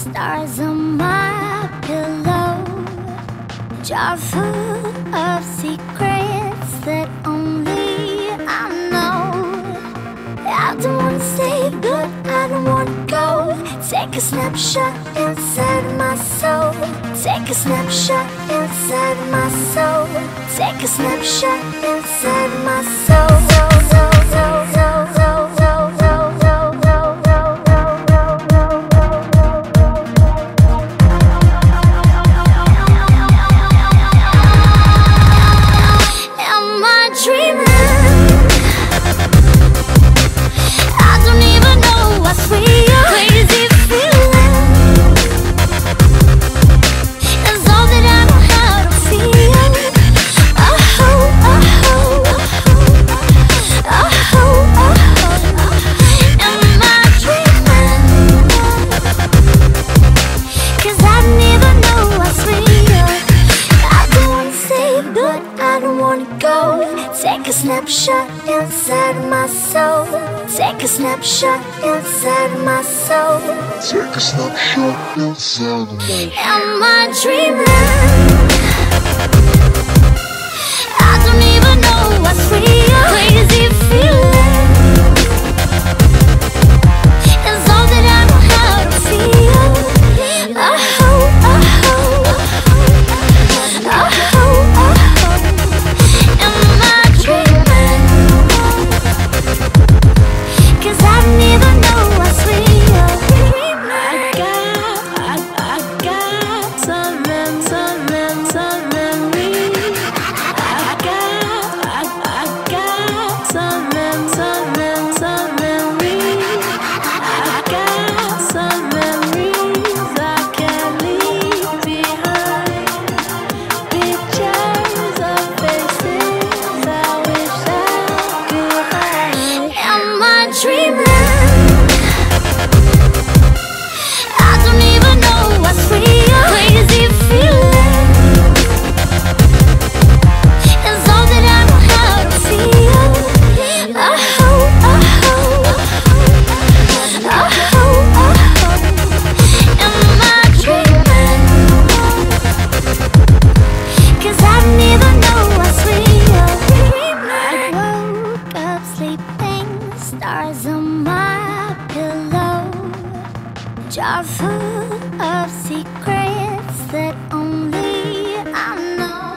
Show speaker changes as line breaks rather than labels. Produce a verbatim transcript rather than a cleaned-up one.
Stars on my pillow, jar full of secrets that only I know. I don't wanna stay, but I don't wanna go. Take a snapshot inside my soul. Take a snapshot inside my soul. Take a snapshot inside my soul. Take a snapshot inside my soul. Take a snapshot inside my soul.
Take a snapshot inside my soul.
Am I dreaming? I don't even know what's real. Crazy feeling is all that I know how to feel. Oh, oh, oh, oh, oh, oh. Stars on my pillow, jar full of secrets that only I know.